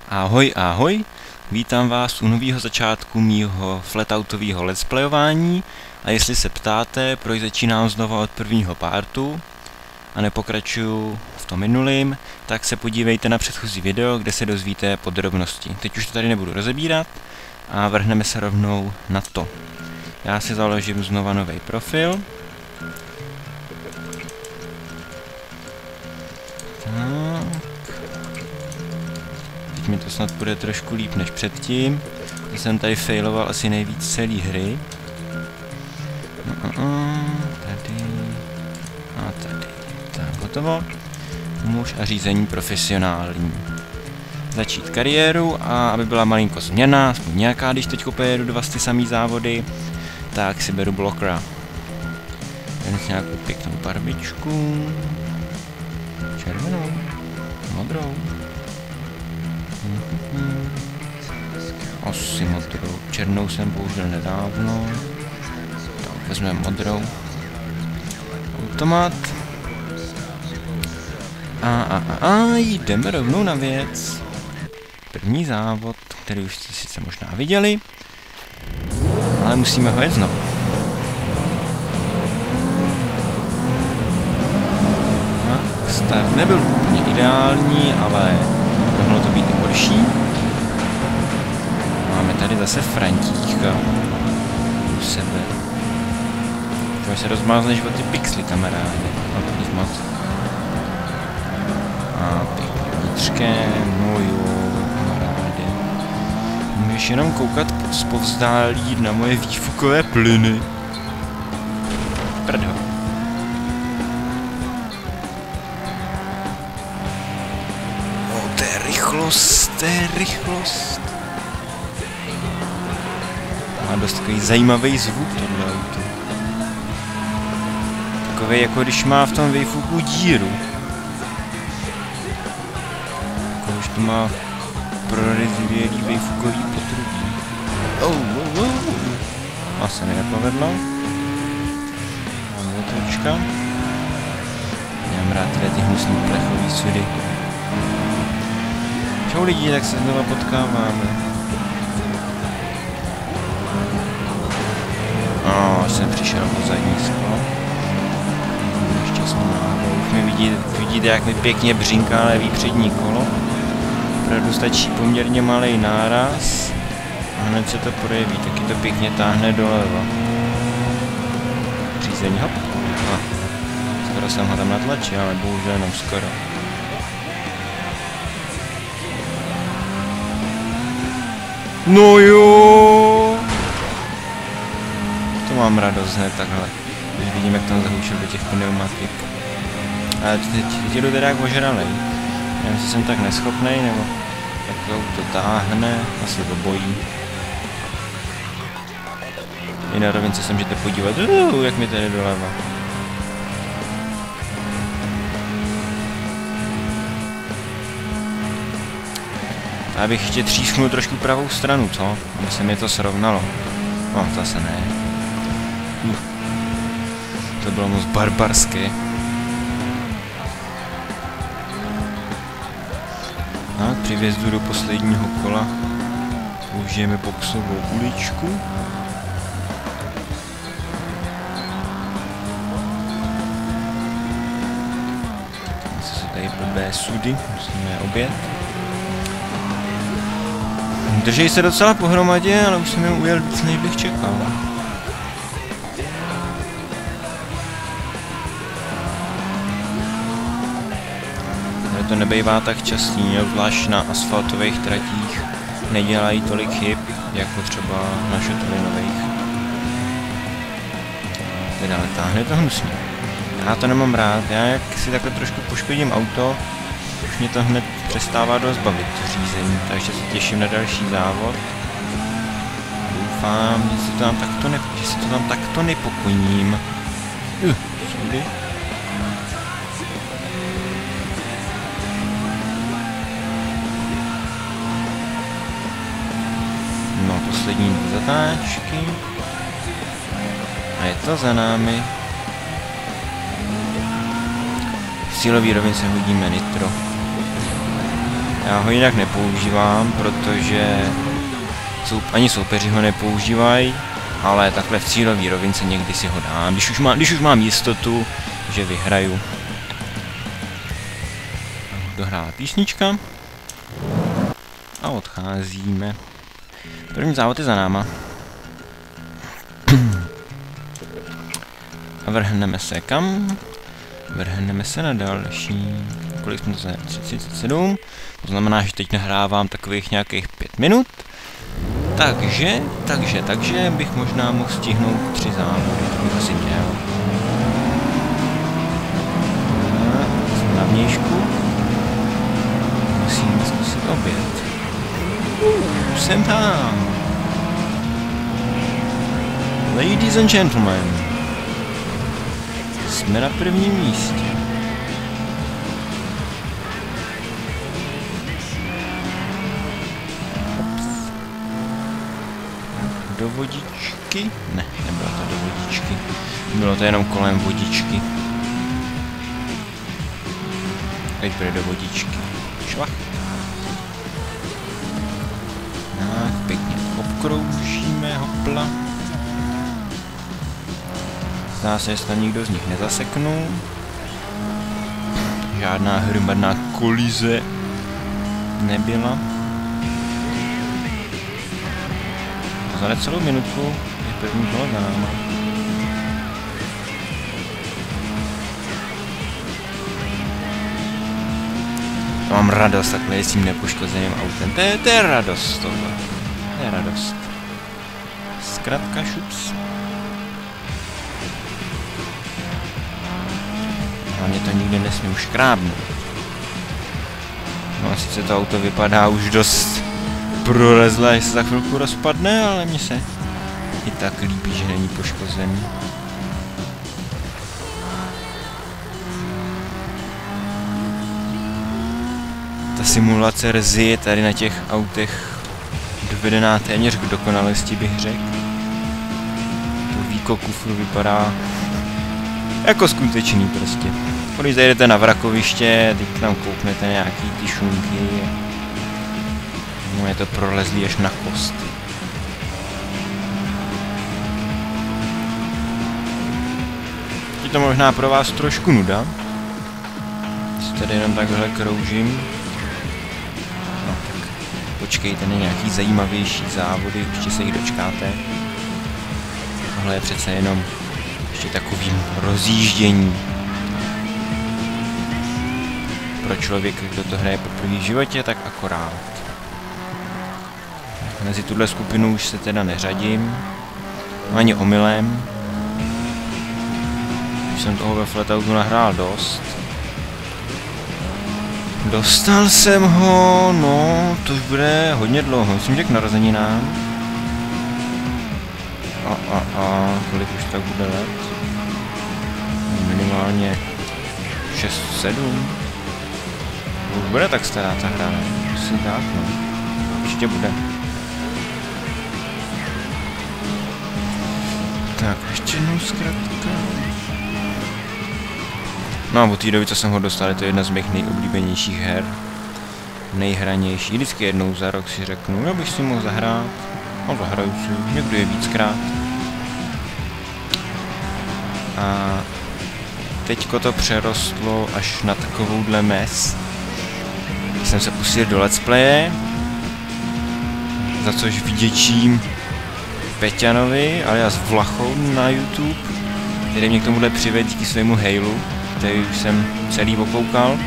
Ahoj, ahoj, vítám vás u nového začátku mýho flatoutového let's playování a jestli se ptáte, proč začínám znova od prvního partu a nepokračuju v tom minulým, tak se podívejte na předchozí video, kde se dozvíte podrobnosti. Teď už to tady nebudu rozebírat a vrhneme se rovnou na to. Já si založím znova nový profil. Teď mi to snad bude trošku líp než předtím. Já jsem tady failoval asi nejvíc celé hry. Tady a tady. Tak, hotovo. Muž a řízení profesionální. Začít kariéru a aby byla malinko změna, aspoň nějaká, když teď pojedu dva ty samý závody, tak si beru blokera. Jen si nějakou pěknou barvičku. Červenou. Modrou. Asi modrou. Černou jsem použil nedávno. Tak vezmeme modrou. Automat. A jdeme rovnou na věc. První závod, který už jste sice možná viděli, ale musíme ho jet znovu. Start nebyl úplně ideální, ale mohlo to být i horší. Máme tady zase Frantíka u sebe. Můžeme se rozmázneš o ty pixely, kamaráde. No to nic moc. A pěkně vnitřkem, no jo, kamaráde. Můžeš jenom koukat zpovzdálí na moje výfukové plyny. Prdho. To je rychlost. Má dost takový zajímavý zvuk tohle auto. Takový jako když má v tom výfuku díru. Jako už to má prorezvělý výfukový potrubí. Asi mi nepovedlo. Mám motorčka. Mám rád ty hnusný plechový sudy. Čau lidi, tak se znova potkáváme. Jsem přišel po zadní sklo. Ještě jsem náhodou. Už mi vidíte, jak mi pěkně břinká levý přední kolo. Opravdu stačí poměrně malý náraz. A hned se to projeví, taky to pěkně táhne doleva. Řízení, hop. Skoro jsem ho tam natlačil, ale bohužel jenom skoro. No jo! To mám radost hned takhle, když vidím, jak tam zahučil do těch pneumatik. Ale teď jdu teda jak ožralej. Nevím, jestli jsem tak neschopnej, nebo jak to auto táhne, asi obojí. I na rovince se můžete podívat, jak mi tady doleva. Já bych ještě třísknul trošku pravou stranu, co? Aby se mi to srovnalo. No, zase ne. To bylo moc barbarské. A při vjezdu do posledního kola použijeme boxovou uličku. Zase jsou tady blbé sudy, musíme je objet. Držej se docela pohromadě, ale už jsem jim ujel víc, než bych čekal. Ale to nebejvá tak častý, zvlášť na asfaltových tratích nedělají tolik chyb, jako třeba na šotolinových. Teda ale táhne to hnusně. Já to nemám rád, já jak si takhle trošku poškodím auto, už mě to hned přestává dost bavit řízení, takže se těším na další závod. Doufám, že si to tam takto nepokoním. Sudy. No, poslední zatáčky. A je to za námi. V cílové rovince hodíme nitro. Já ho jinak nepoužívám, protože ani soupeři ho nepoužívají, ale takhle v cílové rovince někdy si ho dám, když už mám jistotu, že vyhraju. Dohrála písnička a odcházíme. První závod je za náma. A vrhneme se kam? Vrhneme se na další. Kolik jsme to za 37? To znamená, že teď nahrávám takových nějakých 5 minut. Takže bych možná mohl stihnout 3 závody. To bych asi měl. Jsme na vnějšku. Musím zkusit obět. Jsem tam. Ladies and gentlemen. Jsme na prvním místě. Do vodičky? Ne, nebylo to do vodičky. Bylo to jenom kolem vodičky. Teď bude do vodičky. Šlach. Tak, pěkně obkroužíme, hopla. Zdá se, jestli nikdo z nich nezaseknul. Žádná hromadná kolize nebyla. A za necelou minutku je první kolo za náma. Mám radost takhle jezdím nepoškozeným autem. To je radost tohle. To je radost. Zkrátka šups. Hlavně to nikdy nesmím škrábnout. No a sice to auto vypadá už dost prolezlé, že se za chvilku rozpadne, ale mně se i tak líbí, že není poškozený. Ta simulace rzy je tady na těch autech dovedená téměř k dokonalosti, bych řekl. To víko kufru vypadá jako skutečný prostě. Když zajdete na vrakoviště, teď tam kouknete nějaký ty šunky. No je to prolezlý až na kost. Je to možná pro vás trošku nuda. Si tady jenom takhle kroužím. No tak počkejte na nějaký zajímavější závody, ještě se jich dočkáte. Tohle je přece jenom ještě takovým rozjíždění. Pro člověka, kdo to hraje poprvé v životě, tak akorát. Mezi tuhle skupinu už se teda neřadím. Ani omylem. Už jsem toho ve Flatoutu nahrál dost. Dostal jsem ho, no, to už bude hodně dlouho. Myslím, že k narozeninám. Kolik už tak bude let? Minimálně 6-7. Už bude tak stará ta hra, ne? Musím dát, no. Určitě bude. Tak, ještě jednou zkrátka. No a od té doby, co jsem ho dostal, je to jedna z mých nejoblíbenějších her. Nejhranější. Vždycky jednou za rok si řeknu, já bych si mohl zahrát. No zahraju si, někdy je víckrát. A teďko to přerostlo až na takovouhle mez. Jsem se pustil do let's playe, za což vděčím Peťanovi, alias Vlachou na YouTube, který mě k tomuhle přivedl díky svému Hailu, který už jsem celý okoukal.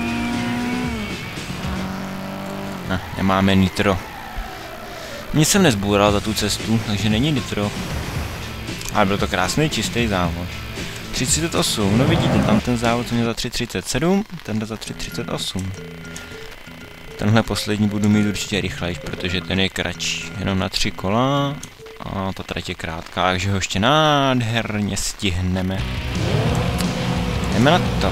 No, nemáme nitro. Nic jsem nezbůral za tu cestu, takže není nitro. Ale byl to krásný, čistý závod. 3:38, no vidíte, tam ten závod měl za 3:37, ten za 3:38. Tenhle poslední budu mít určitě rychlejší, protože ten je kratší, jenom na 3 kola a ta trať je krátká, takže ho ještě nádherně stihneme. Jdeme na to.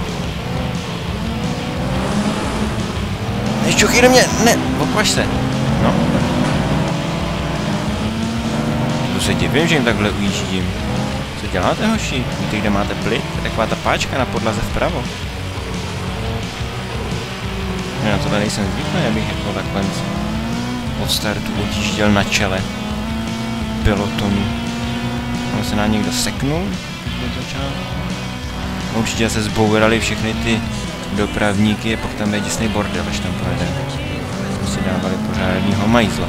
Nešťuchy do mě, ne, opaš se. No. To se divím, že jim takhle ujíždím. Co děláte, hoši? Víte, kde máte plyn? Taková ta páčka na podlaze vpravo. Já na tohle nejsem zvyklý, abych jako takhle od startu odjížděl na čele pelotonu. On se na někdo seknul od začátku. Určitě se zbourali všechny ty dopravníky a pak tam je děsný bordel, až tam pojede. Jsme si dávali pořádnýho majzla.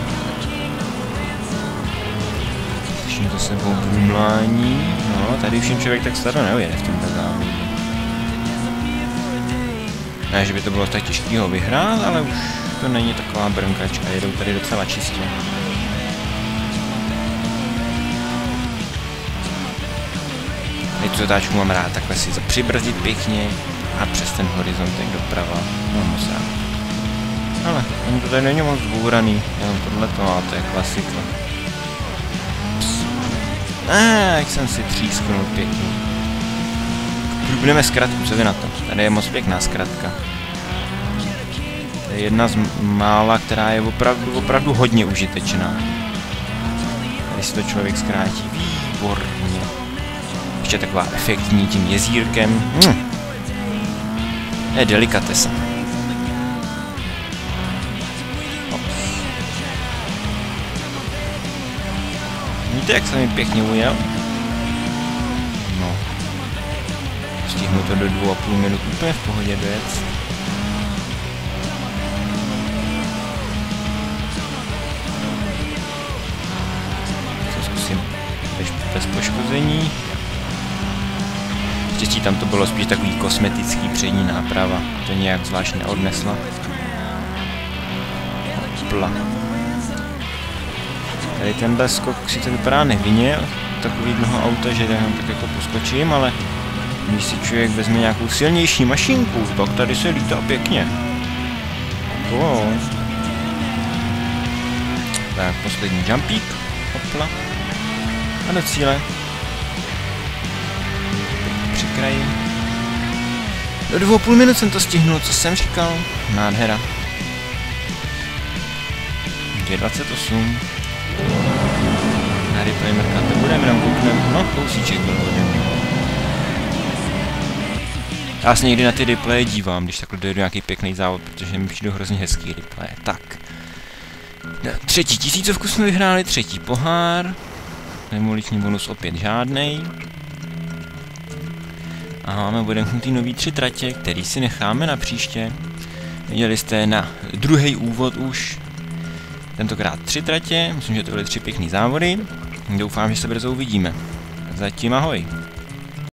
Slyším za sebou brumlání. No, tady všim člověk tak snadno neujede v tomhle závodě. Ne, že by to bylo tak těžký ho vyhrát, ale už to není taková brnkačka, jedou tady docela čistě. Teď tu zatáčku mám rád, takhle si přibrzdit pěkně a přes ten horizontek doprava. No moc rád. Ale ani to tady není moc zbouraný, jenom tohleto, a to je klasika. Jak jsem si třísknul pěkně. Budeme zkratku, co vy na to? Tady je moc pěkná zkratka. To je jedna z mála, která je opravdu hodně užitečná. Tady si to člověk zkrátí výborně. Ještě taková efektní tím jezírkem. Je delikatesa. Víte, jak jsem mi pěkně ujel? No. Stihnu to do 2,5 minut úplně v pohodě dojet. Co zkusím bez poškození. Štěstí tam to bylo spíš takový kosmetický přední náprava. To nějak zvlášť neodnesla. Hopla. Tady tenhle skok si to vypadá nevinně, takový dlouho auta, že jenom tak jako poskočím, ale když si člověk vezme nějakou silnější mašinku, tak tady se lítá pěkně. Wow. Tak, poslední jumpík, hopla, a do cíle. Při kraji. Do 2,5 minut jsem to stihnul, co jsem říkal. Nádhera. 2:28. Na replay mrkat to budeme, jenom koukneme. No, kousíček byl hodně. Já se někdy na ty replaye dívám, když takhle dojedu nějaký pěkný závod, protože mi přijde hrozně hezký replay. Tak. Třetí tisícovku jsme vyhráli, třetí pohár. Demoliční bonus opět žádnej. A máme odemknutý nový 3 tratě, který si necháme na příště. Viděli jste na druhý úvod už. Tentokrát 3 tratě, myslím, že to byly 3 pěkný závody. Doufám, že se brzo uvidíme. Zatím ahoj.